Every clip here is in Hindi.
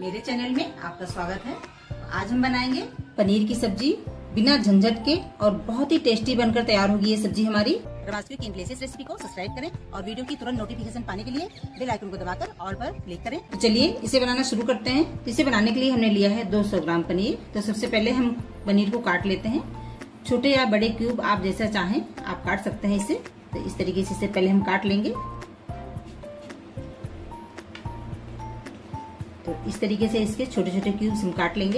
मेरे चैनल में आपका स्वागत है। आज हम बनाएंगे पनीर की सब्जी बिना झंझट के और बहुत ही टेस्टी बनकर तैयार होगी ये सब्जी हमारी। इस रेसिपी को सब्सक्राइब करें और वीडियो की तुरंत नोटिफिकेशन पाने के लिए बेल आइकन को दबाकर ऑल पर क्लिक करें। तो चलिए इसे बनाना शुरू करते हैं। इसे बनाने के लिए हमने लिया है 200 ग्राम पनीर। तो सबसे पहले हम पनीर को काट लेते हैं। छोटे या बड़े क्यूब आप जैसा चाहें आप काट सकते हैं इसे। तो इस तरीके से पहले हम काट लेंगे। तो इस तरीके से इसके छोटे छोटे क्यूब्स हम काट लेंगे।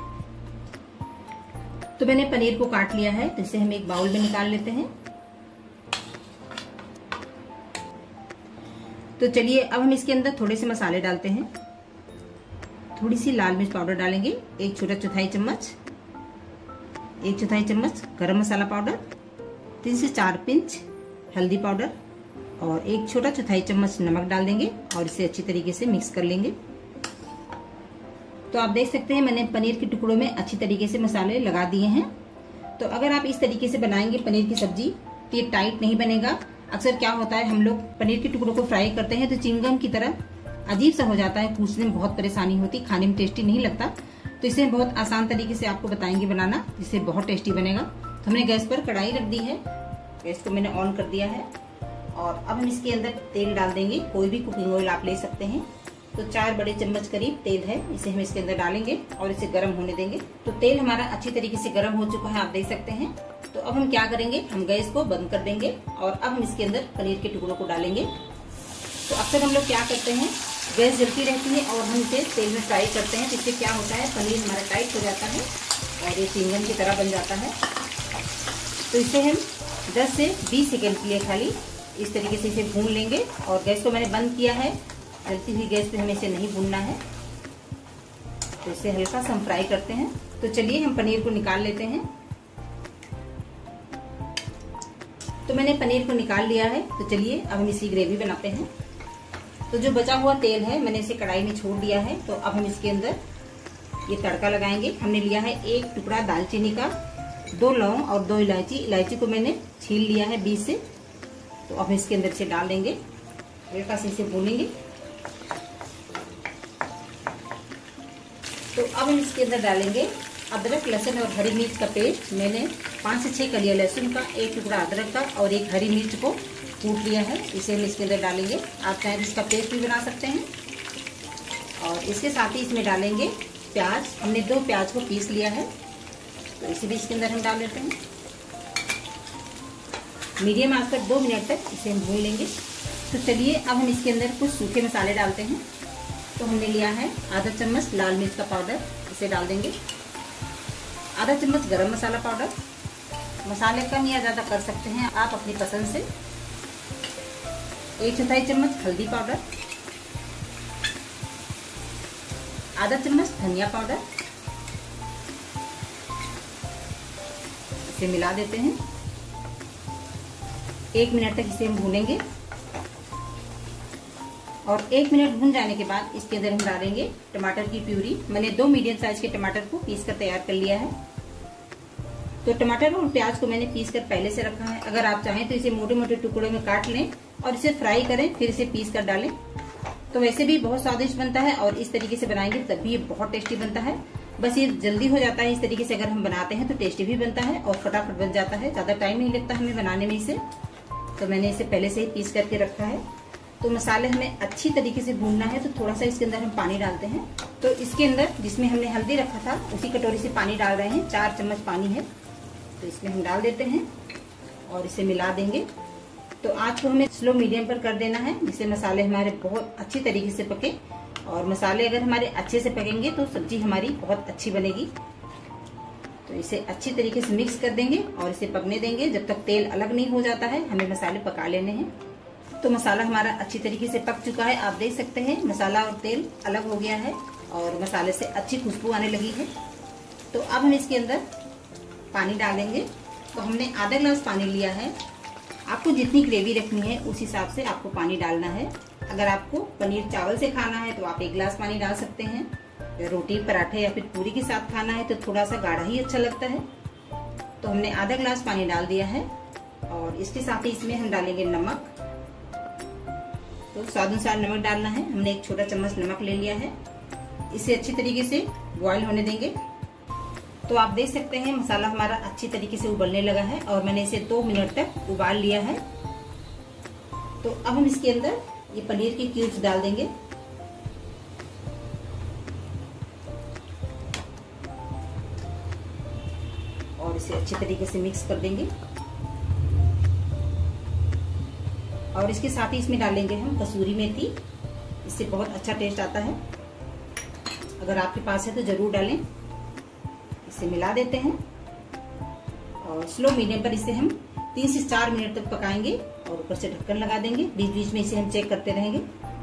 तो मैंने पनीर को काट लिया है। तो इसे हम एक बाउल में निकाल लेते हैं। तो चलिए अब हम इसके अंदर थोड़े से मसाले डालते हैं। थोड़ी सी लाल मिर्च पाउडर डालेंगे, एक छोटा चौथाई चम्मच, एक चौथाई चम्मच गरम मसाला पाउडर, 3 से 4 पिंच हल्दी पाउडर और एक छोटा चौथाई चम्मच नमक डाल देंगे और इसे अच्छी तरीके से मिक्स कर लेंगे। तो आप देख सकते हैं मैंने पनीर के टुकड़ों में अच्छी तरीके से मसाले लगा दिए हैं। तो अगर आप इस तरीके से बनाएंगे पनीर की सब्जी तो ये टाइट नहीं बनेगा। अक्सर क्या होता है हम लोग पनीर के टुकड़ों को फ्राई करते हैं तो चिंगम की तरह अजीब सा हो जाता है, कूचने में बहुत परेशानी होती, खाने में टेस्टी नहीं लगता। तो इसे बहुत आसान तरीके से आपको बताएंगे बनाना, जिससे बहुत टेस्टी बनेगा। तो हमने गैस पर कढ़ाई रख दी है, गैस को मैंने ऑन कर दिया है और अब हम इसके अंदर तेल डाल देंगे। कोई भी कुकिंग ऑयल आप ले सकते हैं। तो 4 बड़े चम्मच करीब तेल है, इसे हम इसके अंदर डालेंगे और इसे गर्म होने देंगे। तो तेल हमारा अच्छी तरीके से गर्म हो चुका है, आप देख सकते हैं। तो अब हम क्या करेंगे, हम गैस को बंद कर देंगे और अब हम इसके अंदर पनीर के टुकड़ों को डालेंगे। तो अक्सर हम लोग क्या करते हैं, गैस जलती रहती है और हम इसे तेल में फ्राई करते हैं। तो इससे क्या होता है, पनीर हमारा टाइट हो जाता है और ये चिंगम की तरह बन जाता है। तो इसे हम 10 से 20 सेकेंड के लिए खाली इस तरीके से इसे भून लेंगे और गैस को मैंने बंद किया है। जलती हुई गैस पे हमें इसे नहीं भूनना है। तो इसे हल्का सा हम फ्राई करते हैं। तो चलिए हम पनीर को निकाल लेते हैं। तो मैंने पनीर को निकाल लिया है। तो चलिए अब हम इसकी ग्रेवी बनाते हैं। तो जो बचा हुआ तेल है मैंने इसे कढ़ाई में छोड़ दिया है। तो अब हम इसके अंदर ये तड़का लगाएंगे। हमने लिया है 1 टुकड़ा दालचीनी का, 2 लौंग और 2 इलायची। इलायची को मैंने छील लिया है बीच से। तो अब इसके अंदर से डाल देंगे, हल्का से इसे भूनेंगे। तो अब हम इसके अंदर डालेंगे अदरक, लहसुन और हरी मिर्च का पेस्ट। मैंने 5 से 6 कलियां लहसुन का, 1 टुकड़ा अदरक का और 1 हरी मिर्च को कूट लिया है। इसे हम इसके अंदर डालेंगे। आप चाहे इसका पेस्ट भी बना सकते हैं। और इसके साथ ही इसमें डालेंगे प्याज। हमने 2 प्याज को पीस लिया है। तो इसे भी इसके अंदर हम डाल देते हैं। मीडियम आंच पर 2 मिनट तक इसे हम भून लेंगे। तो चलिए अब हम इसके अंदर कुछ सूखे मसाले डालते हैं। तो हमने लिया है आधा चम्मच लाल मिर्च का पाउडर, इसे डाल देंगे। आधा चम्मच गरम मसाला पाउडर, मसाले कम या ज्यादा कर सकते हैं आप अपनी पसंद से। 1 चौथाई चम्मच हल्दी पाउडर, आधा चम्मच धनिया पाउडर, इसे मिला देते हैं। 1 मिनट तक इसे हम भूनेंगे और 1 मिनट भून जाने के बाद इसके अंदर हम डालेंगे टमाटर की प्यूरी। मैंने 2 मीडियम साइज के टमाटर को पीस कर तैयार कर लिया है। तो टमाटर और प्याज को मैंने पीस कर पहले से रखा है। अगर आप चाहें तो इसे मोटे मोटे टुकड़ों में काट लें और इसे फ्राई करें, फिर इसे पीस कर डालें। तो वैसे भी बहुत स्वादिष्ट बनता है और इस तरीके से बनाएंगे तब भी ये बहुत टेस्टी बनता है। बस ये जल्दी हो जाता है। इस तरीके से अगर हम बनाते हैं तो टेस्टी भी बनता है और फटाफट बन जाता है, ज्यादा टाइम नहीं लगता हमें बनाने में इसे। तो मैंने इसे पहले से ही पीस करके रखा है। तो मसाले हमें अच्छी तरीके से भूनना है। तो थोड़ा सा इसके अंदर हम पानी डालते हैं। तो इसके अंदर जिसमें हमने हल्दी रखा था उसी कटोरी से पानी डाल रहे हैं। 4 चम्मच पानी है। तो इसमें हम डाल देते हैं और इसे मिला देंगे। तो आँच को हमें स्लो मीडियम पर कर देना है, जिससे मसाले हमारे बहुत अच्छी तरीके से पके। और मसाले अगर हमारे अच्छे से पकेंगे तो सब्जी हमारी बहुत अच्छी बनेगी। तो इसे अच्छी तरीके से मिक्स कर देंगे और इसे पकने देंगे जब तक तेल अलग नहीं हो जाता है। हमें मसाले पका लेने हैं। तो मसाला हमारा अच्छी तरीके से पक चुका है, आप देख सकते हैं मसाला और तेल अलग हो गया है और मसाले से अच्छी खुशबू आने लगी है। तो अब हम इसके अंदर पानी डालेंगे। तो हमने आधा गिलास पानी लिया है। आपको जितनी ग्रेवी रखनी है उस हिसाब से आपको पानी डालना है। अगर आपको पनीर चावल से खाना है तो आप 1 गिलास पानी डाल सकते हैं। रोटी, पराठे या फिर पूरी के साथ खाना है तो थोड़ा सा गाढ़ा ही अच्छा लगता है। तो हमने आधा गिलास पानी डाल दिया है और इसके साथ ही इसमें हम डालेंगे नमक। तो स्वाद अनुसार नमक डालना है। हमने 1 छोटा चम्मच नमक ले लिया है। इसे अच्छी तरीके से बॉईल होने देंगे। तो आप देख सकते हैं मसाला हमारा अच्छी तरीके से उबलने लगा है और मैंने इसे 2 मिनट तक उबाल लिया है। तो अब हम इसके अंदर ये पनीर के क्यूब्स डाल देंगे और इसे अच्छी तरीके से मिक्स कर देंगे। और इसके साथ ही इसमें डालेंगे हम कसूरी मेथी, इससे बहुत अच्छा टेस्ट आता है। अगर आपके पास है तो जरूर डालें। इसे मिला देते हैं और स्लो मीडियम पर इसे हम 3 से 4 मिनट तक पकाएंगे और ऊपर से ढक्कन लगा देंगे। बीच बीच में इसे हम चेक करते रहेंगे।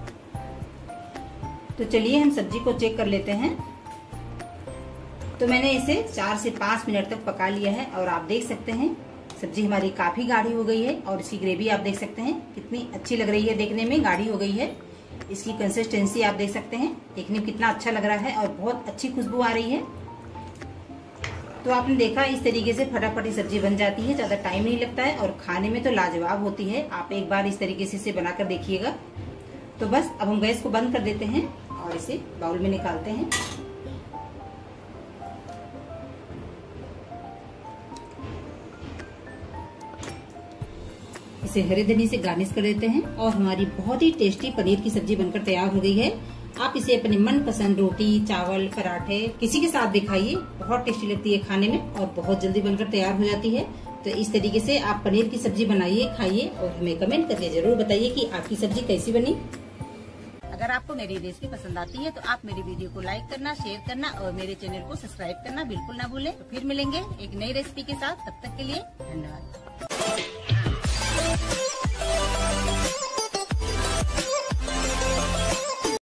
तो चलिए हम सब्जी को चेक कर लेते हैं। तो मैंने इसे 4 से 5 मिनट तक पका लिया है और आप देख सकते हैं सब्जी हमारी काफी गाढ़ी हो गई है और इसकी ग्रेवी आप देख सकते हैं कितनी अच्छी लग रही है, देखने में गाढ़ी हो गई है। इसकी कंसिस्टेंसी आप देख सकते हैं, देखने में कितना अच्छा लग रहा है और बहुत अच्छी खुशबू आ रही है। तो आपने देखा इस तरीके से फटाफट सब्जी बन जाती है, ज्यादा टाइम नहीं लगता है और खाने में तो लाजवाब होती है। आप एक बार इस तरीके से इसे बनाकर देखिएगा। तो बस अब हम गैस को बंद कर देते हैं और इसे बाउल में निकालते हैं। इसे हरी धनी से गार्निश कर देते हैं और हमारी बहुत ही टेस्टी पनीर की सब्जी बनकर तैयार हो गई है। आप इसे अपने मनपसंद रोटी, चावल, पराठे किसी के साथ भी खाइए, बहुत टेस्टी लगती है खाने में और बहुत जल्दी बनकर तैयार हो जाती है। तो इस तरीके से आप पनीर की सब्जी बनाइए, खाइए और हमें कमेंट करके जरूर बताइए कि आपकी सब्जी कैसी बनी। अगर आपको मेरी रेसिपी पसंद आती है तो आप मेरी वीडियो को लाइक करना, शेयर करना और मेरे चैनल को सब्सक्राइब करना बिल्कुल ना भूलें। तो फिर मिलेंगे एक नई रेसिपी के साथ, तब तक के लिए धन्यवाद।